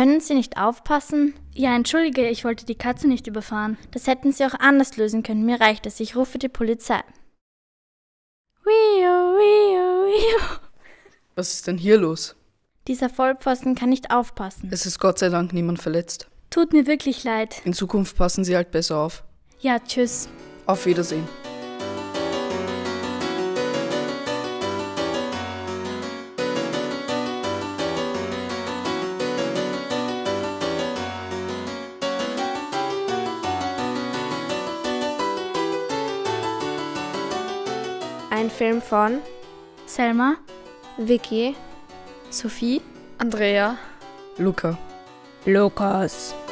Können Sie nicht aufpassen? Ja, entschuldige, ich wollte die Katze nicht überfahren. Das hätten Sie auch anders lösen können. Mir reicht es. Ich rufe die Polizei. Was ist denn hier los? Dieser Vollpfosten kann nicht aufpassen. Es ist Gott sei Dank niemand verletzt. Tut mir wirklich leid. In Zukunft passen Sie halt besser auf. Ja, tschüss. Auf Wiedersehen. Ein Film von Selma, Vicky, Sophie, Andrea, Luca. Lukas.